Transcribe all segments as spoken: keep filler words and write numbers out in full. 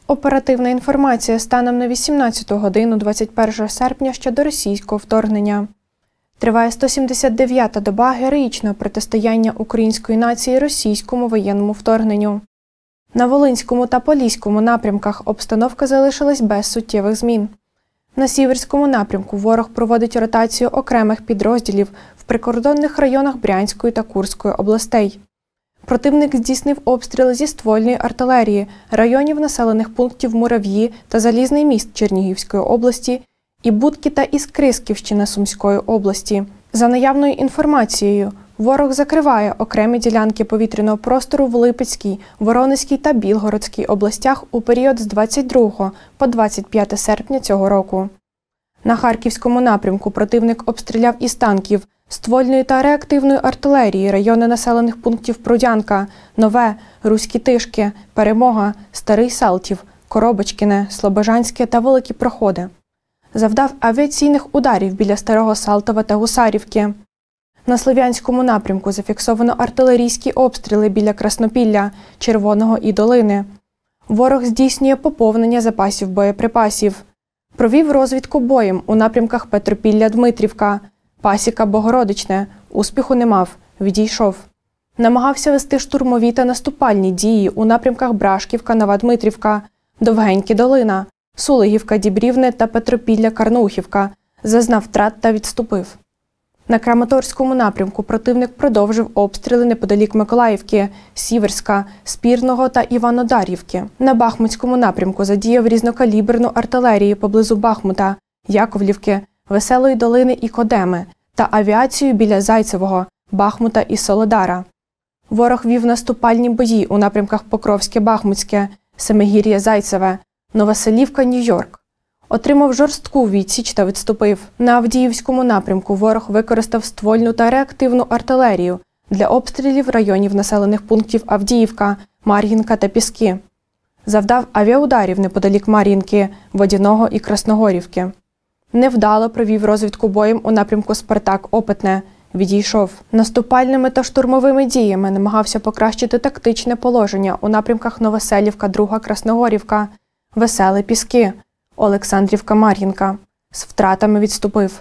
Оперативна інформація станом на вісімнадцяту годину двадцять першого серпня щодо російського вторгнення. Триває сто сімдесят дев'ята доба героїчного протистояння української нації російському воєнному вторгненню. На Волинському та Поліському напрямках обстановка залишилась без суттєвих змін. На Сіверському напрямку ворог проводить ротацію окремих підрозділів в прикордонних районах Брянської та Курської областей. Противник здійснив обстріли зі ствольної артилерії районів населених пунктів Мурав'ї та Залізний міст Чернігівської області і Будки та Іскрисківщина Сумської області. За наявною інформацією, ворог закриває окремі ділянки повітряного простору в Липецькій, Воронезькій та Білгородській областях у період з двадцять другого по двадцять п'яте серпня цього року. На Харківському напрямку противник обстріляв із танків, ствольної та реактивної артилерії райони населених пунктів Прудянка, Нове, Руські Тишки, Перемога, Старий Салтів, Коробочкине, Слобожанське та Великі Проходи. Завдав авіаційних ударів біля Старого Салтова та Гусарівки. На Слов'янському напрямку зафіксовано артилерійські обстріли біля Краснопілля, Червоного і Долини. Ворог здійснює поповнення запасів боєприпасів. Провів розвідку боєм у напрямках Петропілля-Дмитрівка, Пасіка-Богородичне. Успіху не мав, відійшов. Намагався вести штурмові та наступальні дії у напрямках Брашківка-Нова-Дмитрівка, Довгенькі-Долина, Сулигівка-Дібрівне та Петропілля-Карнухівка. Зазнав втрат та відступив. На Краматорському напрямку противник продовжив обстріли неподалік Миколаївки, Сіверська, Спірного та Іванодарівки. На Бахмутському напрямку задіяв різнокаліберну артилерію поблизу Бахмута, Яковлівки, Веселої Долини і Кодеми та авіацію біля Зайцевого, Бахмута і Солодара. Ворог вів наступальні бої у напрямках Покровське-Бахмутське, Семигір'я-Зайцеве, Новоселівка, Нью-Йорк. Отримав жорстку відсіч та відступив. На Авдіївському напрямку ворог використав ствольну та реактивну артилерію для обстрілів районів населених пунктів Авдіївка, Мар'їнка та Піски. Завдав авіаударів неподалік Мар'їнки, Водяного і Красногорівки. Невдало провів розвідку боєм у напрямку Спартак-Опитне. Відійшов. Наступальними та штурмовими діями намагався покращити тактичне положення у напрямках Новоселівка, Друга Красногорівка, Веселе Піски, Олександрівка-Мар'їнка. З втратами відступив.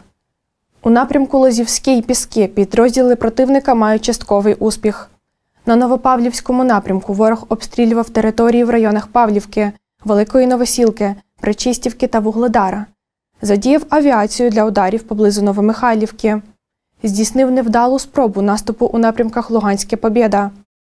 У напрямку Лозівський Піски підрозділи противника мають частковий успіх. На Новопавлівському напрямку ворог обстрілював території в районах Павлівки, Великої Новосілки, Пречистівки та Вугледара. Задіяв авіацію для ударів поблизу Новомихайлівки. Здійснив невдалу спробу наступу у напрямках Луганське-Побєда.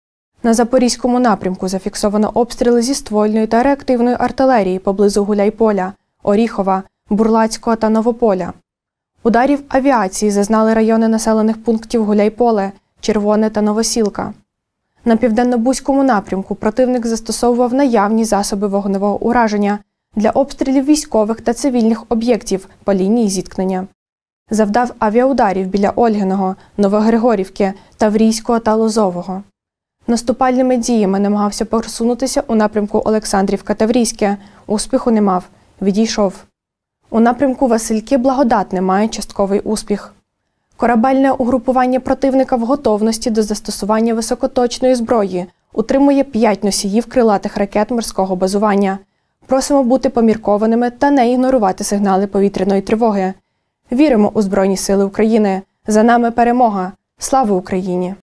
На Запорізькому напрямку зафіксовано обстріли зі ствольної та реактивної артилерії поблизу Гуляйполя, Оріхова, Бурлацького та Новополя. Ударів авіації зазнали райони населених пунктів Гуляйполе, Червоне та Новосілка. На Південно-Бузькому напрямку противник застосовував наявні засоби вогневого ураження для обстрілів військових та цивільних об'єктів по лінії зіткнення. Завдав авіаударів біля Ольгиного, Новогригорівки, Таврійського та Лозового. Наступальними діями намагався просунутися у напрямку Олександрівка-Таврійське. Успіху не мав, відійшов. У напрямку Васильки-Благодатне має частковий успіх. Корабельне угрупування противника в готовності до застосування високоточної зброї утримує п'ять носіїв крилатих ракет морського базування. Просимо бути поміркованими та не ігнорувати сигнали повітряної тривоги. Віримо у Збройні Сили України. За нами перемога. Слава Україні!